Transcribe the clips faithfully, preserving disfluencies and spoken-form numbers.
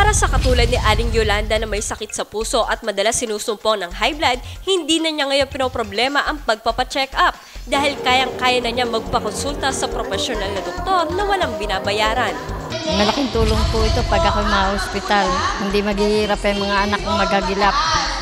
Para sa katulad ni Aling Yolanda na may sakit sa puso at madalas sinusumpong ng high blood, hindi na niya ngayon pinoproblema ang pagpapacheck up dahil kayang-kaya na niya magpakonsulta sa profesional na doktor na walang binabayaran. Malaking tulong po ito pag ako'y ma-hospital. Hindi maghihirap yung mga anak kong magagilap.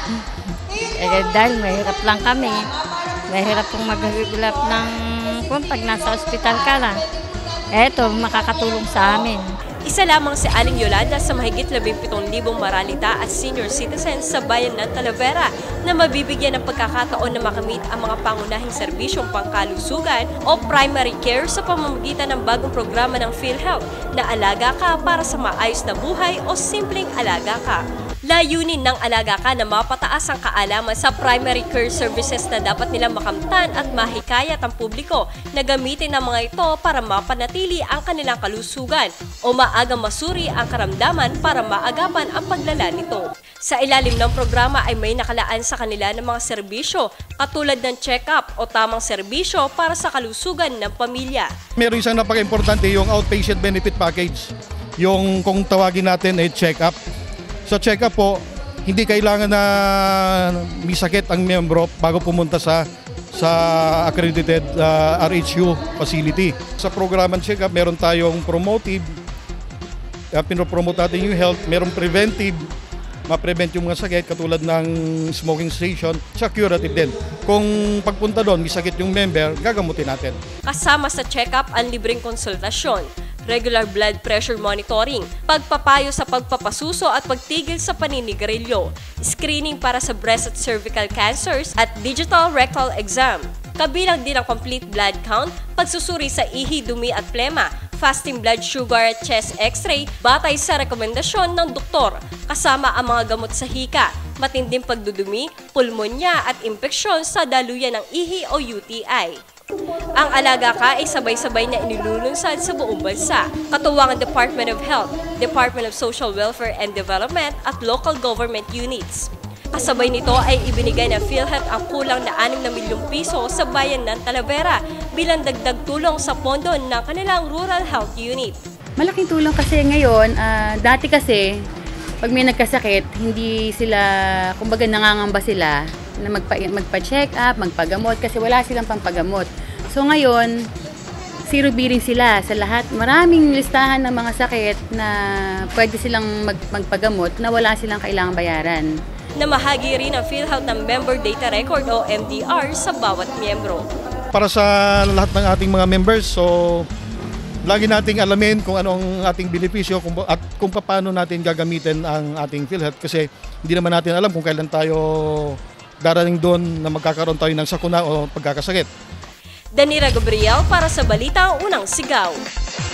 Eh, dahil mahirap lang kami. Mahirap pong magagilap ng kung pag nasa hospital ka na. Eto, makakatulong sa amin. Isa lamang si Aling Yolanda sa mahigit labing pitong libong maralita at senior citizens sa bayan ng Talavera na mabibigyan ng pagkakataon na makamit ang mga pangunahing serbisyong pangkalusugan o primary care sa pamamagitan ng bagong programa ng PhilHealth na Alaga Ka para sa Maayos na Buhay o Simpleng Alaga Ka. Layunin ng Alaga Ka na mapataas ang kaalaman sa primary care services na dapat nilang makamtan at mahikayat ang publiko na gamitin ang mga ito para mapanatili ang kanilang kalusugan o maagang masuri ang karamdaman para maagapan ang paglala nito. Sa ilalim ng programa ay may nakalaan sa kanila ng mga serbisyo katulad ng check-up o tamang serbisyo para sa kalusugan ng pamilya. Meron isang napaka-importante yung outpatient benefit package. Yung kung tawagin natin ay check-up. Sa check-up po, hindi kailangan na may sakit ang miyembro bago pumunta sa sa accredited uh, R H U facility. Sa programang check-up, meron tayong promotive, uh, pinopromote natin yung health, meron preventive, ma-prevent yung mga sakit katulad ng smoking cessation, sa curative din. Kung pagpunta doon, may sakit yung member, gagamutin natin. Kasama sa check-up ang libreng konsultasyon, regular blood pressure monitoring, pagpapayo sa pagpapasuso at pagtigil sa paninigarilyo, screening para sa breast at cervical cancers at digital rectal exam. Kabilang din ang complete blood count, pagsusuri sa ihi, dumi at plema, fasting blood sugar at chest x-ray batay sa rekomendasyon ng doktor, kasama ang mga gamot sa hika, matinding pagdudumi, pulmonya at impeksyon sa daluyan ng ihi o U T I. Ang Alaga Ka ay sabay-sabay na inilulunsad sa buong bansa, katuwang ang Department of Health, Department of Social Welfare and Development at local government units. Kasabay nito ay ibinigay ng PhilHealth ang kulang na anim na milyong piso sa bayan ng Talavera bilang dagdag tulong sa pondo ng kanilang rural health unit. Malaking tulong kasi ngayon, uh, dati kasi pag may nagkasakit, hindi sila, kumbaga nangangamba sila na magpa, magpa-check up, magpagamot kasi wala silang pampagamot. So ngayon, zero billing sila sa lahat. Maraming listahan ng mga sakit na pwede silang mag, magpagamot na wala silang kailangang bayaran. Namahagi rin ang PhilHealth ng Member Data Record o M D R sa bawat miyembro. Para sa lahat ng ating mga members, so lagi nating alamin kung ano ang ating benepisyo at kung paano natin gagamitin ang ating PhilHealth kasi hindi naman natin alam kung kailan tayo darating doon na magkakaroon tayo ng sakuna o pagkakasakit. Danira Gabriel para sa Balitang Unang Sigaw.